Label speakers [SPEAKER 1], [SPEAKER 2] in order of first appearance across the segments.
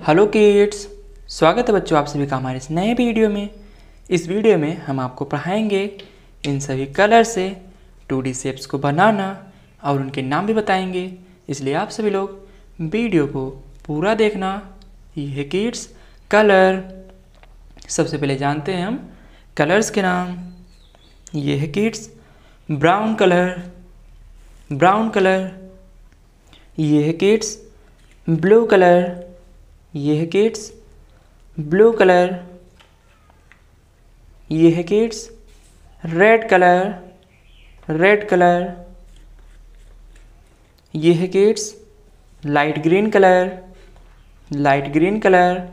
[SPEAKER 1] Hello kids, स्वागत है बच्चों आप सभी का हमारे इस नए वीडियो में। इस वीडियो में हम आपको पढ़ाएंगे इन सभी कलर से 2D शेप्स को बनाना और उनके नाम भी बताएंगे, इसलिए आप सभी लोग वीडियो को पूरा देखना। ये है किड्स कलर। सबसे पहले जानते हैं हम कलर्स के नाम। ये है kids brown colour, brown colour. ये है किड्स ब्लू कलर, ये है किड्स ब्लू कलर। ये है kids red colour, red colour. ये है kids light green colour, light green colour.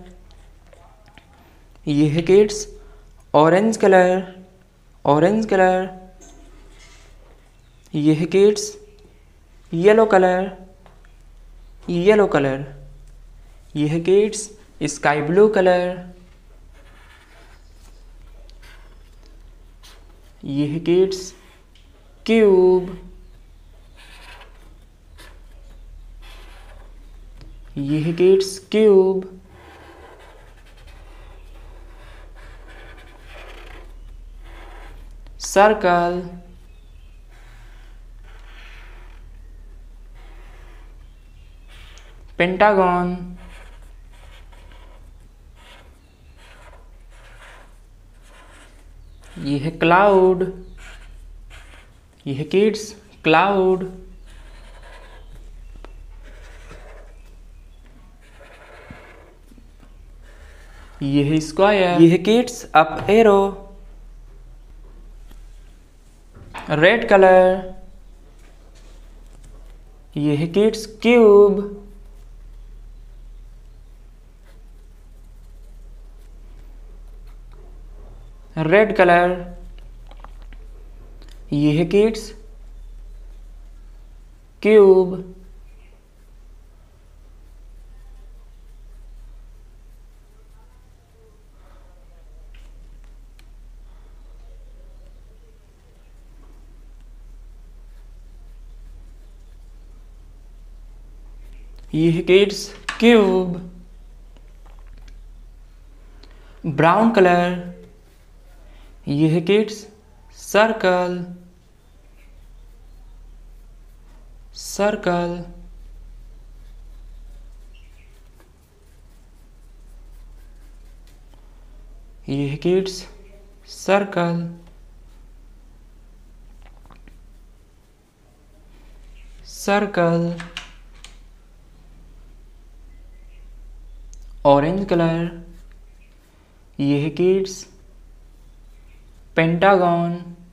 [SPEAKER 1] ये है kids orange colour, orange colour. ये है kids yellow colour, yellow colour. ये है किड्स स्काई ब्लू कलर। ये है किड्स क्यूब। ये है किड्स क्यूब। सर्कल। पेंटागन। ये है क्लाउड। ये है किड्स क्लाउड। ये है स्क्वायर। ये है kids up arrow. Red colour. ये है किड्स क्यूब। Red colour. ये है किड्स क्यूब। ये है किड्स क्यूब। Brown colour. ये है किड्स सर्कल, सर्कल। ये है kids circle, circle. Orange colour. ये है किड्स पेंटागन।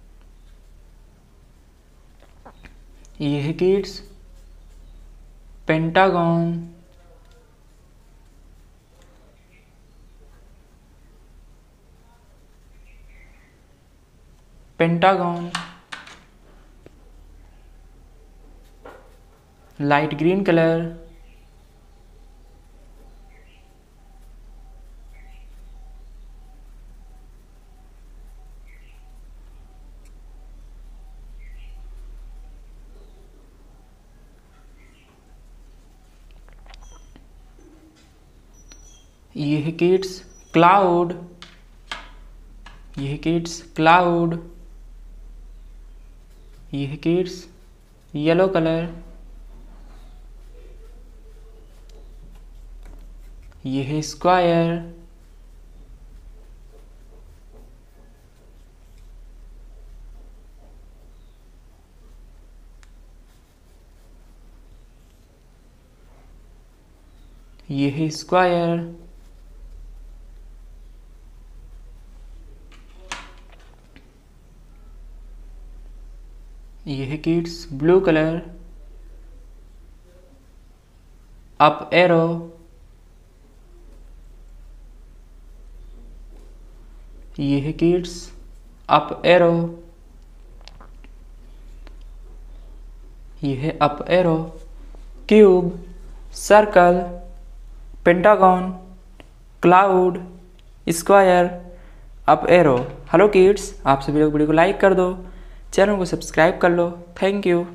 [SPEAKER 1] ये है kids pentagon. Pentagon. Light green colour. ये है किड्स क्लाउड। ये है किड्स क्लाउड। ये है किड्स येलो कलर। ये है स्क्वायर। ये है स्क्वायर। ये है kids blue colour. Up arrow. ये है किड्स अप एरो। ये है up arrow. Cube, circle, pentagon, cloud, square, up arrow. Hello kids, आप सभी लोग वीडियो को लाइक कर दो, चैनल को सब्सक्राइब कर लो। Thank you.